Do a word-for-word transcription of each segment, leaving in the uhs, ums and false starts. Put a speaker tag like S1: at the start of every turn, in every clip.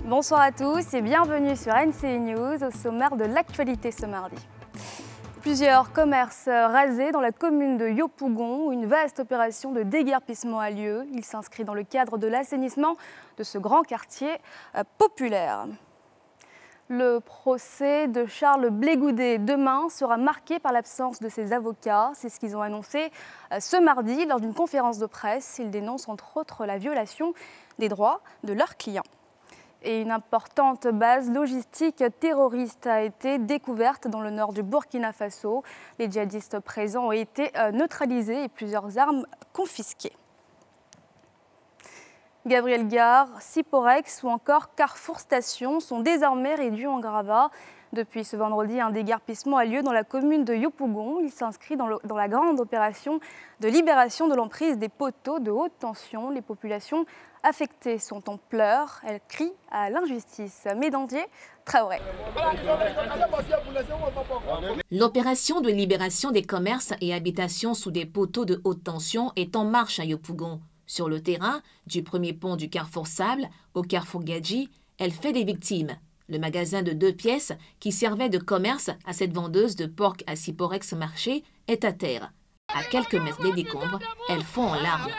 S1: Bonsoir à tous et bienvenue sur N C I News au sommaire de l'actualité ce mardi. Plusieurs commerces rasés dans la commune de Yopougon où une vaste opération de déguerpissement a lieu. Il s'inscrit dans le cadre de l'assainissement de ce grand quartier populaire. Le procès de Charles Blégoudet demain sera marqué par l'absence de ses avocats. C'est ce qu'ils ont annoncé ce mardi lors d'une conférence de presse. Ils dénoncent entre autres la violation des droits de leurs clients. Et une importante base logistique terroriste a été découverte dans le nord du Burkina Faso. Les djihadistes présents ont été neutralisés et plusieurs armes confisquées. Gabriel Gare, Siporex ou encore Carrefour Station sont désormais réduits en gravats. Depuis ce vendredi, un déguerpissement a lieu dans la commune de Yopougon. Il s'inscrit dans, dans la grande opération de libération de l'emprise des poteaux de haute tension. Les populations affectées sont en pleurs. Elles crient à l'injustice. Médandier, Traoré.
S2: L'opération de libération des commerces et habitations sous des poteaux de haute tension est en marche à Yopougon. Sur le terrain, du premier pont du Carrefour Sable au Carrefour Gadji, elle fait des victimes. Le magasin de deux pièces, qui servait de commerce à cette vendeuse de porc à Siporex marché, est à terre. À quelques mètres des décombres, elle fond en larmes.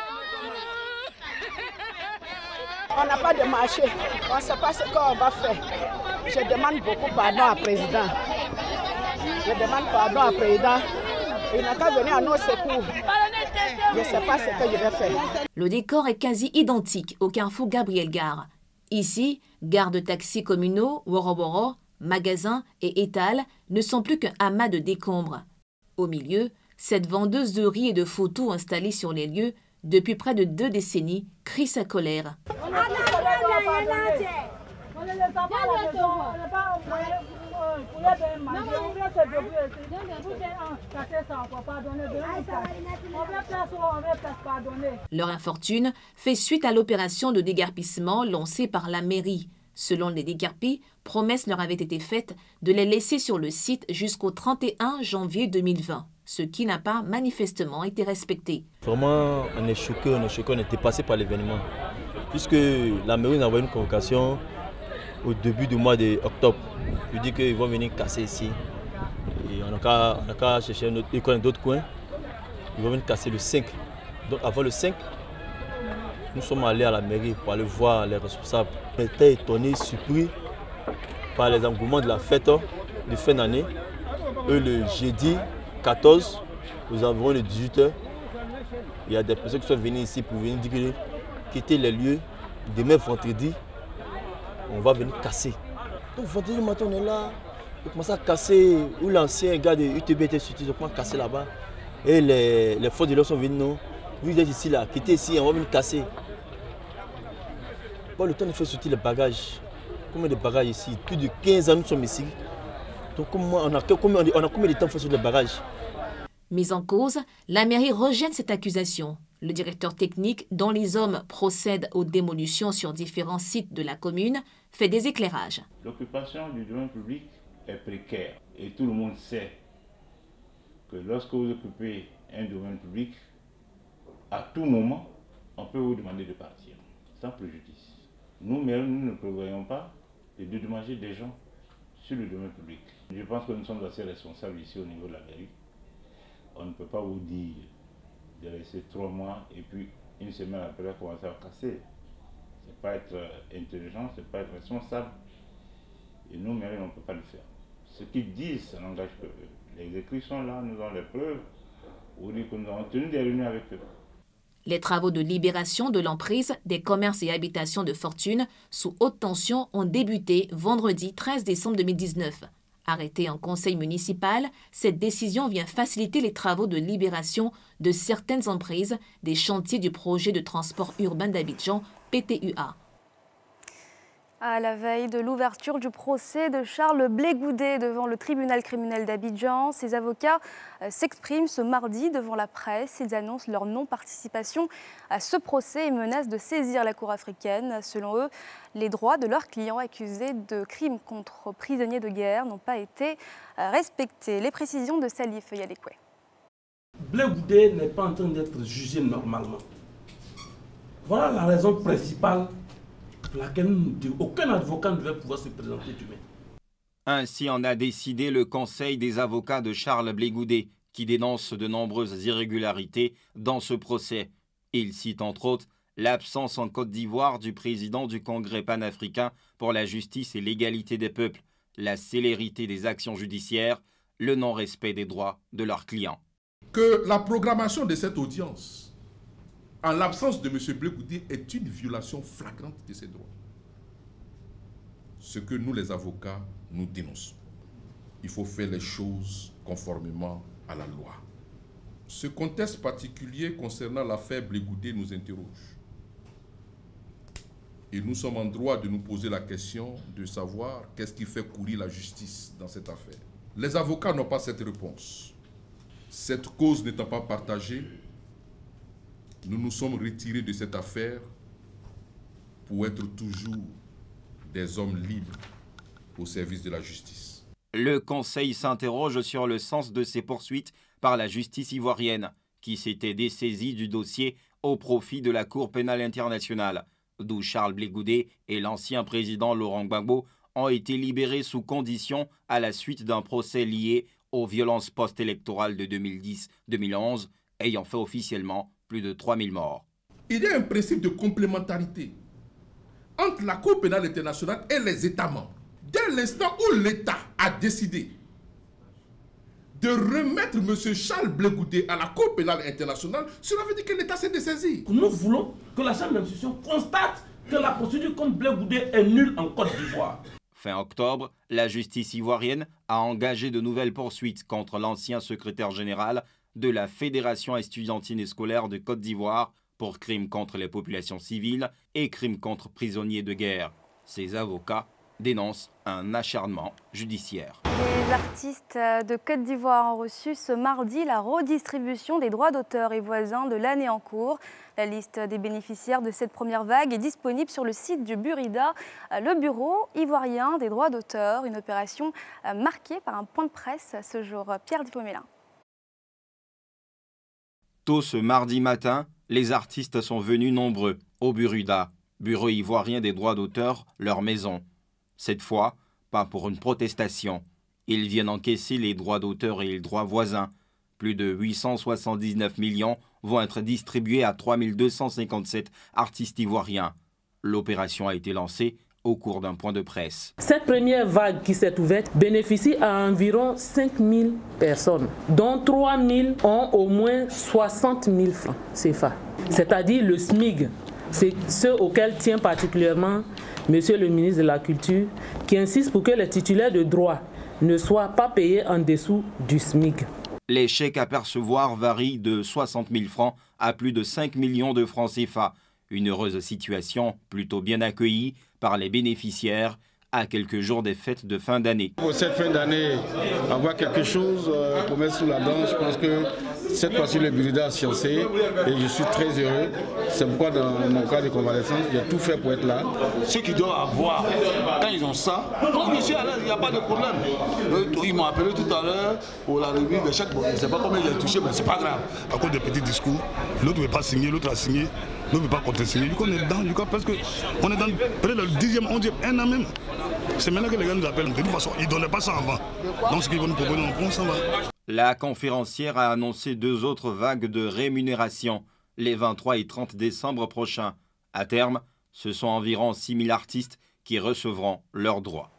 S3: On n'a pas de marché, on ne sait pas ce qu'on va faire. Je demande beaucoup pardon au président. Je demande pardon au président. Il n'a qu'à venir à nos secours. Je ne sais pas ce que je vais faire.
S2: Le décor est quasi identique au carrefour Gabriel Gare. Ici, gares de taxis communaux, Woro-Woro, magasins et étals ne sont plus qu'un amas de décombres. Au milieu, cette vendeuse de riz et de photos installée sur les lieux depuis près de deux décennies crie sa colère. Leur infortune fait suite à l'opération de déguerpissement lancée par la mairie. Selon les déguerpis, promesse leur avait été faite de les laisser sur le site jusqu'au trente et un janvier deux mille vingt, ce qui n'a pas manifestement été respecté.
S4: Vraiment, on est choqués, on est choqués, on était passé par l'événement. Puisque la mairie nous a envoyé une convocation au début du mois d'octobre. Je dis qu'ils vont venir casser ici. Et on n'a qu'à chercher d'autres coins. Ils vont venir casser le cinq. Donc avant le cinq, nous sommes allés à la mairie pour aller voir les responsables. On était étonnés, surpris par les engouements de la fête de fin d'année. Le jeudi quatorze, aux environs de dix-huit heures, il y a des personnes qui sont venues ici pour venir dire quitter les lieux. Demain vendredi, on va venir casser. Donc vendredi matin, on est là, on commence à casser, où l'ancien gars de U T B était sorti, on commence à casser là-bas. Et les, les forces de l'ordre sont venus, non, vous êtes ici, là, quittez ici, on va venir casser. Bon, le temps de faire sortir les bagages. Combien de bagages ici? Plus de quinze ans, nous sommes ici. Donc comment, on, a, combien, on a combien de temps pour faire sortir les bagages?
S2: Mise en cause, la mairie rejette cette accusation. Le directeur technique, dont les hommes procèdent aux démolitions sur différents sites de la commune, fait des éclairages.
S5: L'occupation du domaine public est précaire et tout le monde sait que lorsque vous occupez un domaine public, à tout moment, on peut vous demander de partir, sans préjudice. Nous, mais nous ne prévoyons pas de dédommager des gens sur le domaine public. Je pense que nous sommes assez responsables ici au niveau de la mairie. On ne peut pas vous dire de laisser trois mois et puis une semaine après commencer à casser. Ce n'est pas être intelligent, ce n'est pas être responsable. Et nous, mairie, on ne peut pas le faire. Ce qu'ils disent, ça n'engage que eux. Les écrits sont là, nous avons les preuves. Vous dites que nous avons tenu des réunions avec eux.
S2: Les travaux de libération de l'emprise des commerces et habitations de fortune sous haute tension ont débuté vendredi treize décembre deux mille dix-neuf. Arrêtée en conseil municipal, cette décision vient faciliter les travaux de libération de certaines emprises des chantiers du projet de transport urbain d'Abidjan, P T U A.
S1: À la veille de l'ouverture du procès de Charles Blégoudet devant le tribunal criminel d'Abidjan, ses avocats s'expriment ce mardi devant la presse. Ils annoncent leur non-participation à ce procès et menacent de saisir la Cour africaine. Selon eux, les droits de leurs clients accusés de crimes contre prisonniers de guerre n'ont pas été respectés. Les précisions de Salif Yalekwe.
S6: Blégoudet n'est pas en train d'être jugé normalement. Voilà la raison principale pour laquelle nous, aucun avocat ne devait pouvoir se présenter demain.
S7: Ainsi en a décidé le Conseil des avocats de Charles Blé Goudé, qui dénonce de nombreuses irrégularités dans ce procès. Il cite entre autres l'absence en Côte d'Ivoire du président du Congrès panafricain pour la justice et l'égalité des peuples, la célérité des actions judiciaires, le non-respect des droits de leurs clients.
S8: Que la programmation de cette audience, en l'absence de M. Blé Goudé, est une violation flagrante de ses droits. Ce que nous, les avocats, nous dénonçons. Il faut faire les choses conformément à la loi. Ce contexte particulier concernant l'affaire Blé Goudé nous interroge. Et nous sommes en droit de nous poser la question de savoir qu'est-ce qui fait courir la justice dans cette affaire. Les avocats n'ont pas cette réponse. Cette cause n'étant pas partagée, nous nous sommes retirés de cette affaire pour être toujours des hommes libres au service de la justice.
S7: Le Conseil s'interroge sur le sens de ces poursuites par la justice ivoirienne, qui s'était dessaisie du dossier au profit de la Cour pénale internationale, d'où Charles Blé Goudé et l'ancien président Laurent Gbagbo ont été libérés sous condition à la suite d'un procès lié aux violences post-électorales de deux mille dix deux mille onze, ayant fait officiellement plus de trois mille morts.
S8: Il y a un principe de complémentarité entre la Cour pénale internationale et les États membres. Dès l'instant où l'État a décidé de remettre M. Charles Blé Goudé à la Cour pénale internationale, cela veut dire que l'État s'est dessaisi.
S6: Nous voulons que la Chambre d'instruction constate que la procédure contre Blé Goudé est nulle en Côte d'Ivoire.
S7: Fin octobre, la justice ivoirienne a engagé de nouvelles poursuites contre l'ancien secrétaire général de la Fédération estudiantine et scolaire de Côte d'Ivoire pour crimes contre les populations civiles et crimes contre prisonniers de guerre. Ses avocats dénoncent un acharnement judiciaire.
S1: Les artistes de Côte d'Ivoire ont reçu ce mardi la redistribution des droits d'auteur et voisins de l'année en cours. La liste des bénéficiaires de cette première vague est disponible sur le site du Burida, le Bureau ivoirien des droits d'auteur. Une opération marquée par un point de presse ce jour. Pierre Dupomélin.
S7: Tôt ce mardi matin, les artistes sont venus nombreux au Burida, Bureau ivoirien des droits d'auteur, leur maison. Cette fois, pas pour une protestation. Ils viennent encaisser les droits d'auteur et les droits voisins. Plus de huit cent soixante-dix-neuf millions vont être distribués à trois mille deux cent cinquante-sept artistes ivoiriens. L'opération a été lancée au cours d'un point de presse.
S9: Cette première vague qui s'est ouverte bénéficie à environ cinq mille personnes, dont trois mille ont au moins soixante mille francs C F A, c'est-à-dire le S M I G. C'est ceux auxquels tient particulièrement Monsieur le ministre de la Culture, qui insiste pour que les titulaires de droits ne soient pas payés en dessous du S M I G.
S7: Les chèques à percevoir varient de soixante mille francs à plus de cinq millions de francs C F A. Une heureuse situation plutôt bien accueillie par les bénéficiaires à quelques jours des fêtes de fin d'année.
S10: Pour cette fin d'année, avoir quelque chose pour mettre sous la dent, je pense que cette fois-ci le Burida a sciencé et je suis très heureux. C'est pourquoi dans mon cas de convalescence, j'ai tout fait pour être là.
S11: Ceux qui doivent avoir, quand ils ont ça, moi je suis à l'aise, il n'y a pas de problème. Ils m'ont appelé tout à l'heure pour la remise de chèque. Bon, je ne sais pas combien j'ai touché, mais ce n'est pas grave. À cause des petits discours, l'autre ne veut pas signer, l'autre a signé, l'autre ne veut pas contester. Du coup, on est dedans, du coup, parce qu'on est dans peut-être le dixième, onzième, un an même. C'est maintenant que les gars nous appellent. De toute façon, ils ne donnaient pas ça avant. Donc ce qu'ils vont nous proposer, on s'en va.
S7: La conférencière a annoncé deux autres vagues de rémunération les vingt-trois et trente décembre prochains. À terme, ce sont environ six mille artistes qui recevront leurs droits.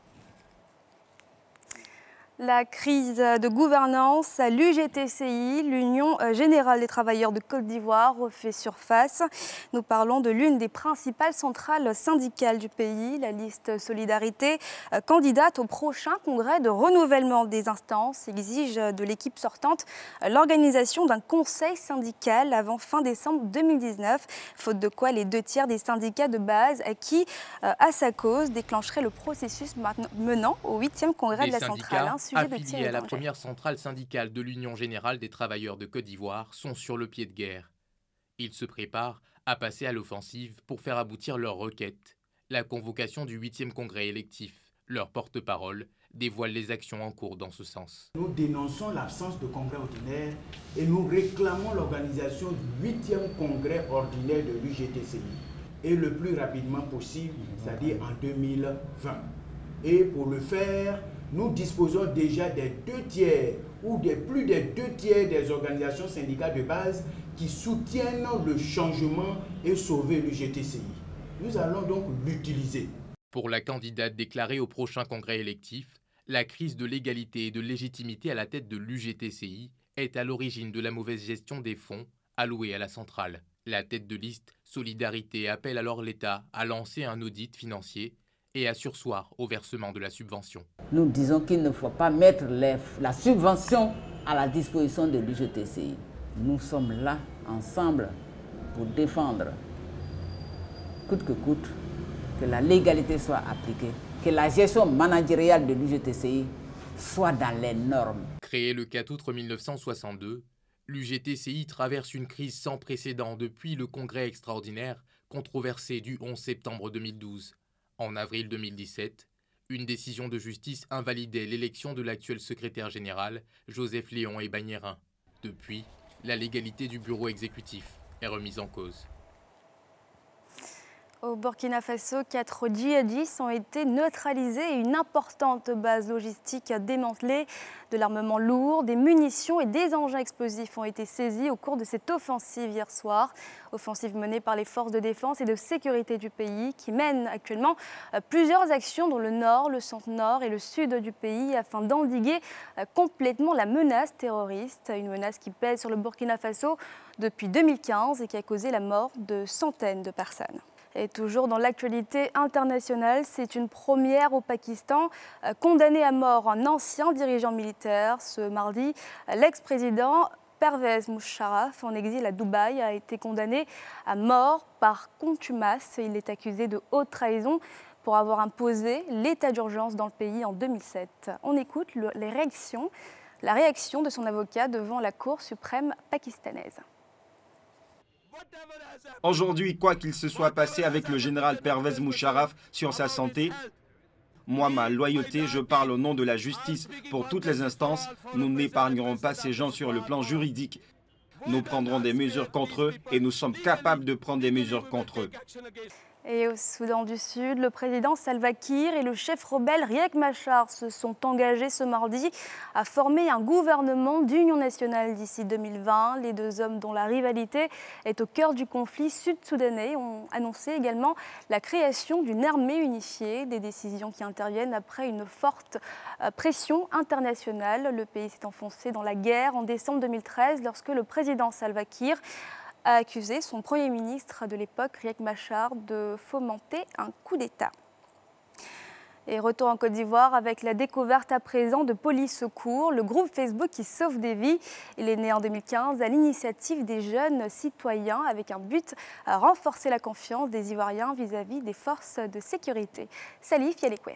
S1: La crise de gouvernance à l'U G T C I, l'Union générale des travailleurs de Côte d'Ivoire, refait surface. Nous parlons de l'une des principales centrales syndicales du pays, la liste Solidarité, candidate au prochain congrès de renouvellement des instances, exige de l'équipe sortante l'organisation d'un conseil syndical avant fin décembre deux mille dix-neuf, faute de quoi les deux tiers des syndicats de base qui, à sa cause, déclencheraient le processus menant au huitième congrès de la centrale.
S12: Affiliés à la première centrale syndicale de l'Union générale des travailleurs de Côte d'Ivoire sont sur le pied de guerre. Ils se préparent à passer à l'offensive pour faire aboutir leurs requêtes. La convocation du huitième congrès électif, leur porte-parole, dévoile les actions en cours dans ce sens.
S13: Nous dénonçons l'absence de congrès ordinaire et nous réclamons l'organisation du huitième congrès ordinaire de l'U G T C I. et le plus rapidement possible, c'est-à-dire en deux mille vingt. Et pour le faire, nous disposons déjà des deux tiers ou des plus des deux tiers des organisations syndicales de base qui soutiennent le changement et sauver l'U G T C I. Nous allons donc l'utiliser.
S12: Pour la candidate déclarée au prochain congrès électif, la crise de l'égalité et de légitimité à la tête de l'U G T C I est à l'origine de la mauvaise gestion des fonds alloués à la centrale. La tête de liste Solidarité appelle alors l'État à lancer un audit financier et à surseoir au versement de la subvention.
S14: Nous disons qu'il ne faut pas mettre les, la subvention à la disposition de l'U G T C I. Nous sommes là, ensemble, pour défendre, coûte que coûte, que la légalité soit appliquée, que la gestion managériale de l'U G T C I soit dans les normes.
S12: Créé le quatre août mille neuf cent soixante-deux, l'U G T C I traverse une crise sans précédent depuis le congrès extraordinaire controversé du onze septembre deux mille douze. En avril deux mille dix-sept, une décision de justice invalidait l'élection de l'actuel secrétaire général, Joseph Léon Ebagnérin. Depuis, la légalité du bureau exécutif est remise en cause.
S1: Au Burkina Faso, quatre djihadistes ont été neutralisés et une importante base logistique démantelée. De l'armement lourd, des munitions et des engins explosifs ont été saisis au cours de cette offensive hier soir. Offensive menée par les forces de défense et de sécurité du pays qui mènent actuellement plusieurs actions dans le nord, le centre-nord et le sud du pays afin d'endiguer complètement la menace terroriste. Une menace qui pèse sur le Burkina Faso depuis deux mille quinze et qui a causé la mort de centaines de personnes. Et toujours dans l'actualité internationale, c'est une première au Pakistan. Condamné à mort un ancien dirigeant militaire, ce mardi, l'ex-président Pervez Musharraf, en exil à Dubaï, a été condamné à mort par contumace. Il est accusé de haute trahison pour avoir imposé l'état d'urgence dans le pays en deux mille sept. On écoute le, les réactions, la réaction de son avocat devant la Cour suprême pakistanaise.
S7: Aujourd'hui, quoi qu'il se soit passé avec le général Pervez Musharraf sur sa santé, moi, ma loyauté, je parle au nom de la justice pour toutes les instances. Nous n'épargnerons pas ces gens sur le plan juridique. Nous prendrons des mesures contre eux et nous sommes capables de prendre des mesures contre eux.
S1: Et au Soudan du Sud, le président Salva Kiir et le chef rebelle Riek Machar se sont engagés ce mardi à former un gouvernement d'union nationale d'ici deux mille vingt. Les deux hommes dont la rivalité est au cœur du conflit sud-soudanais ont annoncé également la création d'une armée unifiée, des décisions qui interviennent après une forte pression internationale. Le pays s'est enfoncé dans la guerre en décembre deux mille treize lorsque le président Salva Kiir a accusé son Premier ministre de l'époque, Riek Machar, de fomenter un coup d'État. Et retour en Côte d'Ivoire avec la découverte à présent de Police Secours, le groupe Facebook qui sauve des vies. Il est né en deux mille quinze à l'initiative des jeunes citoyens avec un but à renforcer la confiance des Ivoiriens vis-à-vis des forces de sécurité. Salif Yalekwe.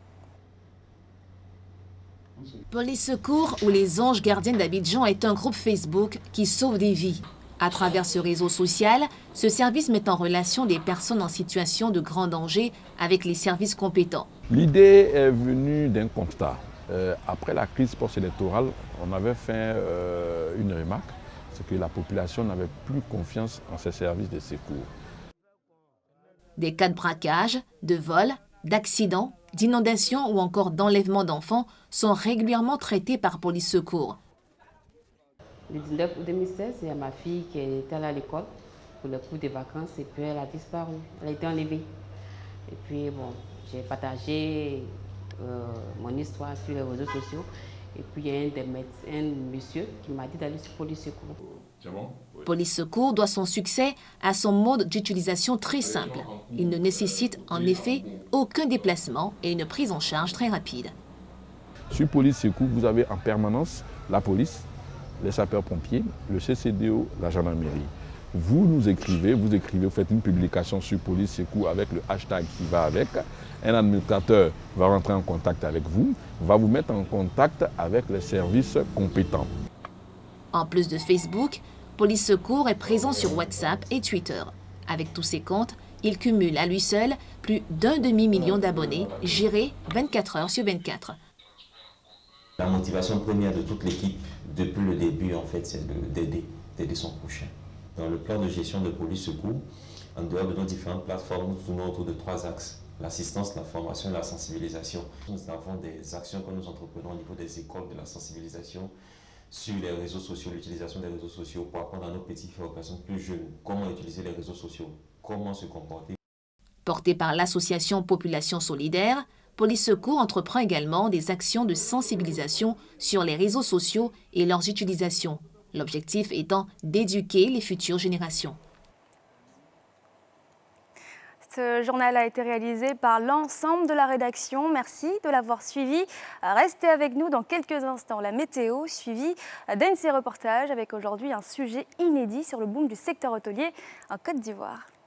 S2: Police Secours ou les Anges Gardiens d'Abidjan est un groupe Facebook qui sauve des vies. À travers ce réseau social, ce service met en relation des personnes en situation de grand danger avec les services compétents.
S15: L'idée est venue d'un constat. Euh, après la crise post-électorale, on avait fait euh, une remarque, c'est que la population n'avait plus confiance en ces services de secours.
S2: Des cas de braquage, de vol, d'accidents, d'inondations ou encore d'enlèvement d'enfants sont régulièrement traités par Police Secours.
S16: Le dix-neuf août deux mille seize, il y a ma fille qui était allée à l'école pour le cours des vacances et puis elle a disparu, elle a été enlevée. Et puis bon, j'ai partagé euh, mon histoire sur les réseaux sociaux et puis il y a un des médecins, un monsieur qui m'a dit d'aller sur Police Secours.
S2: Bon? Oui. Police Secours doit son succès à son mode d'utilisation très simple. Il ne nécessite en effet aucun déplacement et une prise en charge très rapide.
S15: Sur Police Secours, vous avez en permanence la police, les sapeurs-pompiers, le C C D O, la gendarmerie. Vous nous écrivez, vous écrivez, vous faites une publication sur Police Secours avec le hashtag qui va avec. Un administrateur va rentrer en contact avec vous, va vous mettre en contact avec les services compétents.
S2: En plus de Facebook, Police Secours est présent sur WhatsApp et Twitter. Avec tous ses comptes, il cumule à lui seul plus d'un demi-million d'abonnés, gérés vingt-quatre heures sur vingt-quatre.
S17: La motivation première de toute l'équipe, depuis le début, en fait, c'est d'aider, d'aider son prochain. Dans le plan de gestion de Police Secours, En dehors de nos différentes plateformes, nous tournons autour de trois axes: l'assistance, la formation et la sensibilisation. Nous avons des actions que nous entreprenons au niveau des écoles de la sensibilisation sur les réseaux sociaux, l'utilisation des réseaux sociaux pour apprendre à nos petits frères aux personnes plus jeunes comment utiliser les réseaux sociaux, comment se comporter.
S2: Porté par l'association Population Solidaire, Police Secours entreprend également des actions de sensibilisation sur les réseaux sociaux et leurs utilisations. L'objectif étant d'éduquer les futures générations.
S1: Ce journal a été réalisé par l'ensemble de la rédaction. Merci de l'avoir suivi. Restez avec nous dans quelques instants. La météo, suivie d'un de ces reportages avec aujourd'hui un sujet inédit sur le boom du secteur hôtelier en Côte d'Ivoire.